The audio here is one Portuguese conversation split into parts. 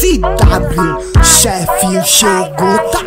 SW, chefe chegou, tá?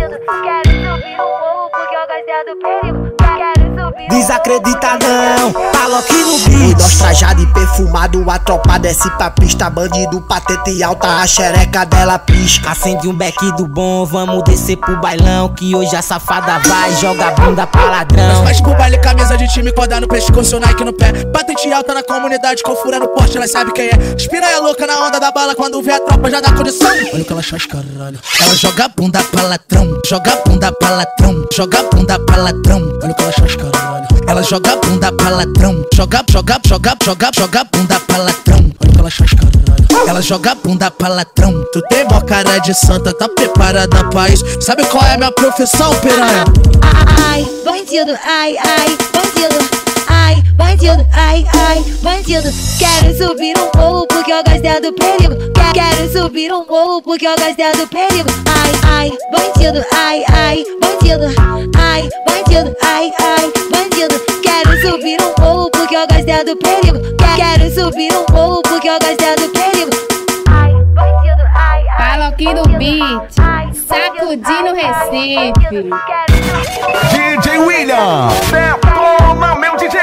Desacredita não, tá aqui no beat. Nós trajado e perfumado, a tropa desce pra pista. Bandido, patente alta, a xereca dela pisca. Acende um beck do bom, vamos descer pro bailão, que hoje a safada vai joga bunda pra ladrão. Nós faz pro baile, camisa de time, corda no pescoço, Nike no pé. Patente alta na comunidade, com fura no poste, elas sabem quem é. Espiranha louca na onda da bala, quando vê a tropa já dá condição. Olha o que ela faz, caralho. Ela joga bunda pra ladrão, joga bunda pra ladrão, joga bunda pra ladrão. Olha o que ela faz, caralho. Ela joga bunda pra ladrão, joga bunda pra ladrão. Olha o que ela faz, caralho. Ela joga bunda pra ladrão. Tu tem mó cara de santa, tá preparada pra isso? Sabe qual é a minha profissão, piranha? Ai, bandido, ai, bandido. Ai, bandido, ai, bandido. Quero subir um morro porque eu gosto do perigo. Quero subir um morro porque eu gosto do perigo. Ai, bandido, ai, bandido. Ai, bandido, ai, bandido. Quero subir um morro porque eu gosto do perigo. Quero subir um morro porque eu gosto do perigo. Ai, bandido, ai, Fala aqui do beat, sacudindo Recife. DJ William, detona meu DJ.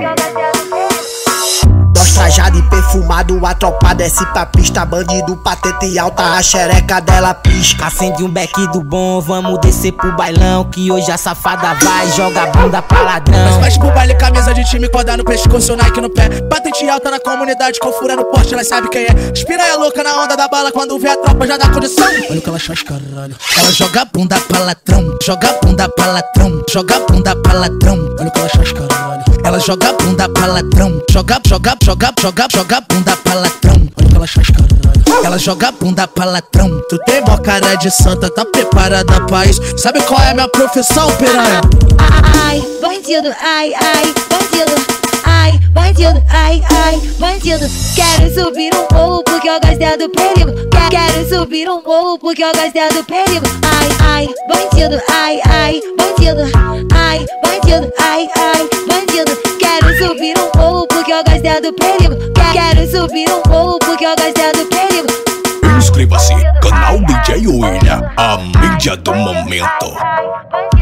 Nós trajado e perfumado, a tropa desce pra pista. Bandido, patente alta, a xereca dela pisca. Acende um beck do bom, vamos descer pro bailão, que hoje a safada vai joga bunda pra ladrão. Nós faz pro baile, camisa de time, corda no pescoço, Nike no pé. Patente alta na comunidade, com fura no poste, elas sabem quem é. Espiranha louca na onda da bala, quando vê a tropa já dá condição. Olha o que ela faz, caralho. Ela joga bunda pra ladrão, joga bunda pra ladrão, joga bunda pra ladrão. Olha o que ela faz, caralho. Ela joga bunda pra ladrão, joga bunda pra ladrão. Olha o que ela faz, caralho. Ela joga bunda pra ladrão. Tu tem mó cara de santa, tá preparada pra isso? Sabe qual é a minha profissão, piranha? ai, bandido, ai, bandido. Ai, bandido, ai, bandido. Quero subir um morro porque eu gosto do perigo. Quero subir um morro porque eu gosto do perigo. Ai, bandido, ai, bandido. Ai, bandido, ai, bandido. Quero subir um morro porque eu gosto do perigo. Quero subir um morro porque eu gosto do perigo. Inscreva-se, canal DJ William, a mídia do momento.